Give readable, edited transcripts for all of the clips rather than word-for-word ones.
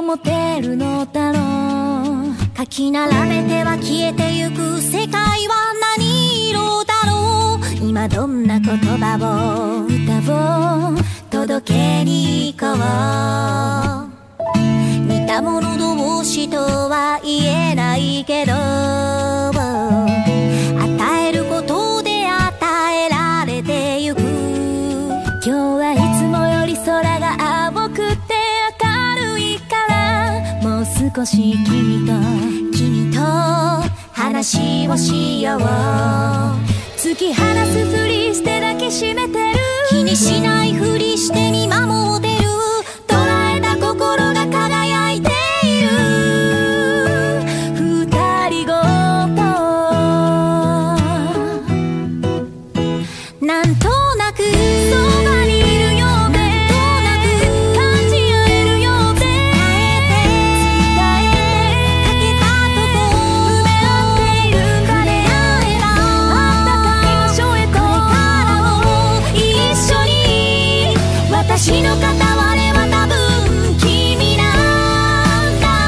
持てるのだろう。書き並べては消えてゆく世界は何色だろう。今どんな言葉を歌を届けに行こう。似た者同士とは言えないけど、与えることで与えられてゆく。今日はいつもより空が青くて明るいから、もう少し君と話をしよう。突き放すふりして抱きしめてる、気にしないふりして見守ってる。捉えた心が輝いている。二人ごとなんとなくそばにいるようで、感じ合えるようで、伝えてかけたとこ埋め合っているんだね。あったかい場所へこれからも一緒に。私の片割れは多分君なんだ。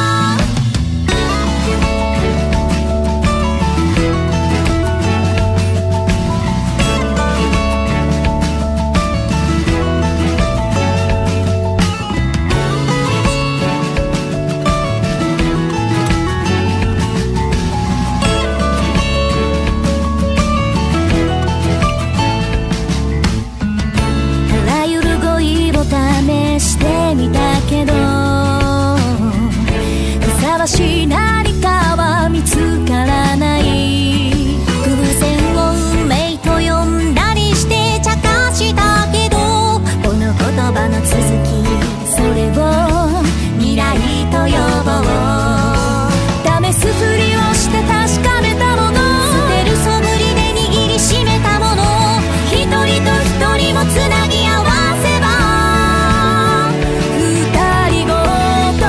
あらゆる語彙を試してみたけど、ふさわしい何かは見つからない。偶然を運命と呼んだりして茶化したけど、この言葉の続き、それを未来と呼ぼう。試すふりをして確かめたもの、捨てるそぶりで握りしめたもの、一人と一人もつなぎ合わせば二人ごと。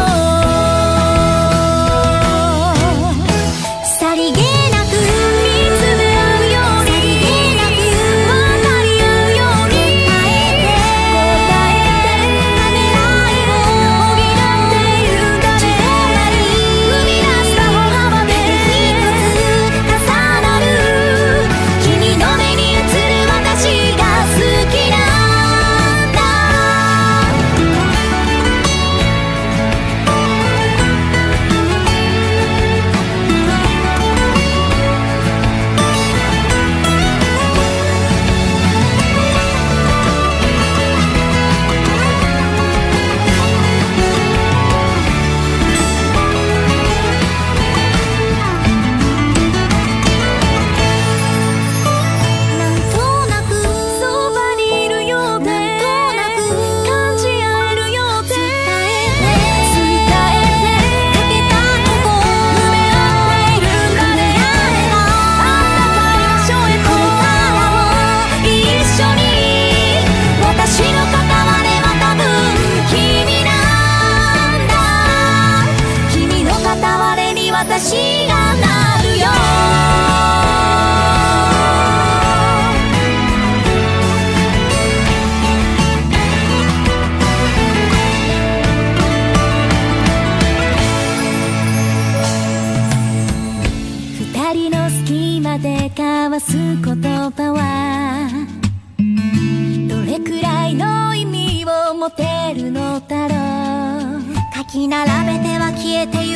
さりげなく見つめ合うように、分かり合うように、答えてためらいを補っているんだね。生み出した歩幅で一つ重なる。君の目に映る私が好きなんだ。なんとなくそばにいるようで、感じ合えるようで、伝えてかけたとこ埋め合っているんだね。あったかい場所へこれからも一緒に。私の片割れは多分君なんだ。君の片割れに私がなるよ。二人の隙間で交わす言葉は、どれくらいの意味を持てるのだろう。書き並べては消えて